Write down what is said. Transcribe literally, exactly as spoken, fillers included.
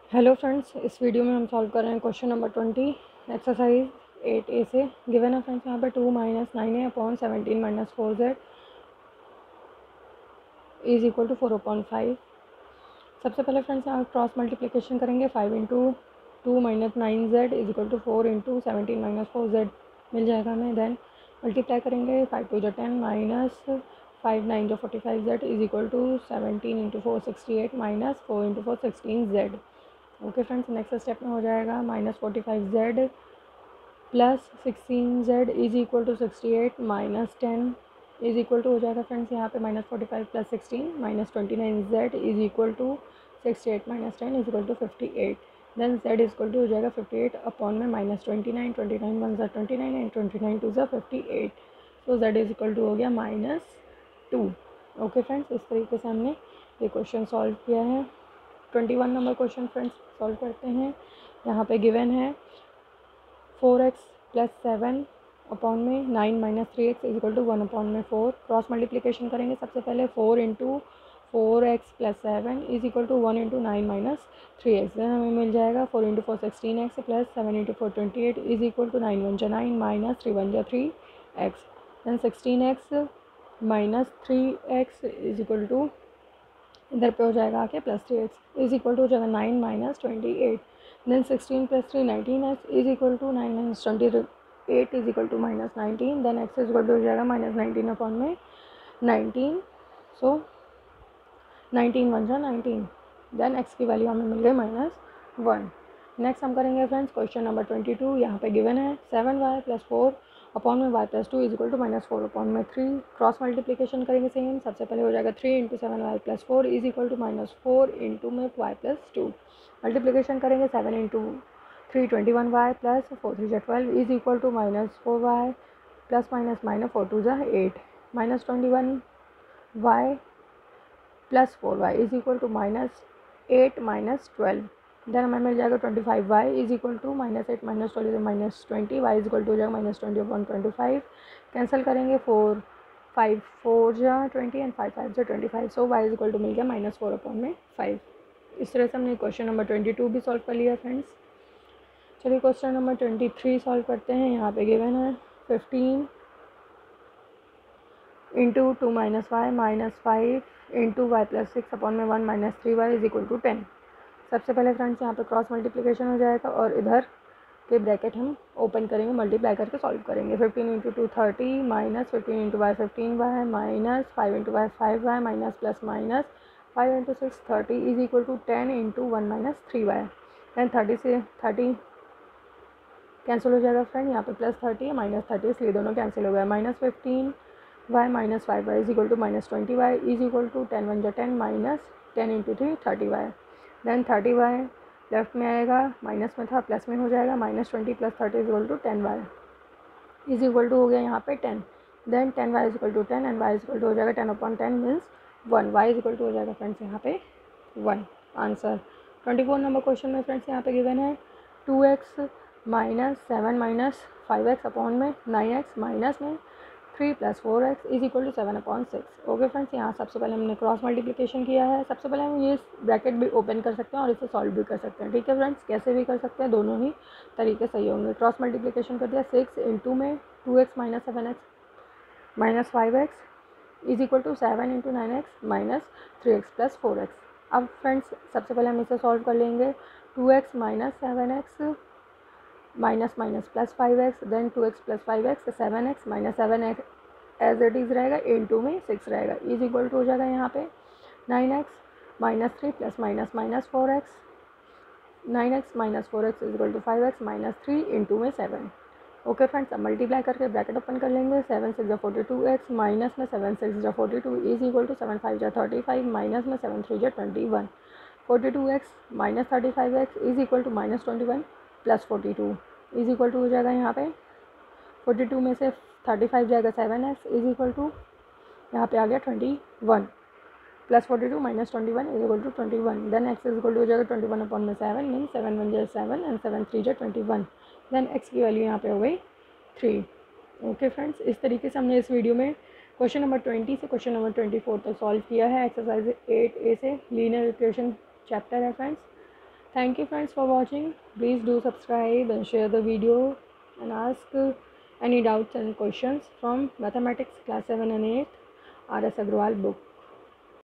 Hello friends, इस video में हम सॉल्व कर रहे हैं question number twenty exercise eight A से। गिवन है फ्रेंड्स यहाँ पे two minus nine A upon seventeen minus four Z is equal to four upon five. सबसे पहले फ्रेंड्स यहाँ क्रॉस मल्टीप्लिकेशन करेंगे। Five into two minus nine Z is equal to four into seventeen minus four Z मिल जाएगा हमें। Then multiply करेंगे। Five two जो ten minus five nine जो forty five Z is equal to seventeen into four sixty eight minus four into four sixteen Z. Okay friends, next step में हो जाएगा minus forty five Z plus sixteen Z is equal to sixty eight minus ten is equal to हो जाएगा friends यहाँ पे minus forty five plus sixteen minus twenty nine Z is equal to sixty eight minus ten is equal to fifty eight. Then Z is equal to हो जाएगा fifty eight upon में minus twenty nine twenty nine one ज़ा twenty nine and twenty nine two ज़ा fifty eight. So Z is equal to हो गया minus two. Okay friends, इस तरीके से हमने ये क्वेश्चन सॉल्व किया है। Twenty one number question friends solve करते हैं। यहाँ पे गिवन है four X plus seven upon में nine minus three X is equal to one upon में फोर। क्रॉस मल्टीप्लिकेशन करेंगे। सबसे पहले four into four X plus seven is equal to one into nine minus three X. Then हमें मिल जाएगा four into four sixteen X plus seven into four twenty eight is equal to nine one जा nine minus three one जा three X. Then sixteen X minus three X is equal to इधर पे हो जाएगा आके plus three X is equal to हो जाएगा nine minus twenty eight. Then sixteen plus three nineteen X is equal to nine minus twenty eight is equal to minus nineteen. Then x is equal to हो जाएगा minus nineteen upon में nineteen. So nineteen one जा nineteen. Then X की value हमें मिल गई minus one. Next हम करेंगे friends question number twenty two. यहाँ पे गिवन है seven Y plus four upon में Y plus two is equal to minus four upon में थ्री। क्रॉस मल्टीप्लिकेशन करेंगे सेम। सबसे पहले हो जाएगा three into seven Y plus four is equal to minus four into में Y plus two. Multiplication करेंगे seven into three twenty one Y plus four three जा twelve is equal to minus four Y plus minus minus four two जा eight minus twenty one Y plus four Y is equal to minus eight minus twelve. Then हमें मिल जाएगा twenty five Y is equal to minus eight minus twelve minus twenty Y is equal to हो जाएगा minus twenty upon twenty five. Cancel करेंगे। Four five four जा twenty and five five जा twenty five. So Y is equal to मिल गया minus four upon में five. इस तरह से हमने क्वेश्चन नंबर ट्वेंटी टू भी सॉल्व कर लिया फ्रेंड्स। चलिए question number twenty three solve करते हैं। यहाँ पे गिवन है fifteen into two minus Y minus five into Y plus six upon में one minus three Y is equal to ten. सबसे पहले फ्रेंड्स यहाँ पे क्रॉस मल्टीप्लिकेशन हो जाएगा और इधर के ब्रैकेट हम ओपन करेंगे, मल्टीप्लाई करके सॉल्व करेंगे। Fifteen into two thirty minus fifteen into Y fifteen Y minus five into Y five Y minus plus minus five into six thirty is equal to ten into one minus three Y. Then thirty से thirty cancel हो जाएगा friend. यहाँ पे plus thirty है minus thirty इसलिए दोनों cancel हो गया। Minus fifteen Y minus five Y is equal to minus twenty Y is equal to ten one जो ten minus ten into three thirty y. Then thirty y left में आएगा, minus में था plus में हो जाएगा। Minus twenty plus thirty is equal to ten y is equal to हो गया यहाँ पे ten. Then ten y is equal to ten and y is equal to हो जाएगा ten upon ten means one. Y is equal to हो जाएगा friends यहाँ पे one. Answer twenty four number question में फ्रेंड्स यहाँ पे गिवन है two x minus seven minus five x upon में नाइन एक्स माइनस में three plus four x is equal to seven upon six. Okay friends, यहाँ सबसे पहले हमने क्रॉस मल्टीप्लिकेशन किया है। सबसे पहले हम ये ब्रैकेट भी ओपन कर सकते हैं और इसे सॉल्व भी कर सकते हैं। ठीक है फ्रेंड्स, कैसे भी कर सकते हैं, दोनों ही तरीके सही होंगे। क्रॉस मल्टीप्लिकेशन कर दिया। सिक्स इंटू में two x minus seven x minus five x is equal to seven into nine x minus three x plus four x. अब फ्रेंड्स सबसे पहले हम इसे सॉल्व कर लेंगे। Two x minus seven x minus minus plus five x then two x plus five x seven x minus seven x as it is रहेगा into में six रहेगा इज इक्वल टू हो जाएगा यहाँ पे nine x minus three plus minus minus four x nine x minus four x is equal to five x minus three into में seven. Okay friends, अब multiply करके bracket open कर लेंगे। Seven six जा फोर्टी टू एक्स माइनस में seven six जा forty two is equal to seven five जा thirty five minus में सेवन थ्री जा twenty one. Forty two x minus thirty five x is equal to minus twenty one plus forty two is equal to हो जाएगा यहाँ पे forty two में से thirty five जाएगा seven x is equal to यहाँ पे आ गया twenty one plus forty two minus twenty one is equal to twenty one. Then x is equal to हो जाएगा ट्वेंटी वन अपॉन में सेवन मीन सेवन वन जो seven and seven three जो twenty one. Then X की value यहाँ पे हो गई थ्री। ओके फ्रेंड्स, इस तरीके से हमने इस वीडियो में क्वेश्चन नंबर ट्वेंटी से क्वेश्चन नंबर ट्वेंटी फोर तक सॉल्व किया है। एक्सरसाइज एट ए से लीनियर इक्वेशन चैप्टर है friends. Thank you friends for watching. Please do subscribe and share the video and ask uh, any doubts and questions from mathematics class seven and eight R S Agrawal book.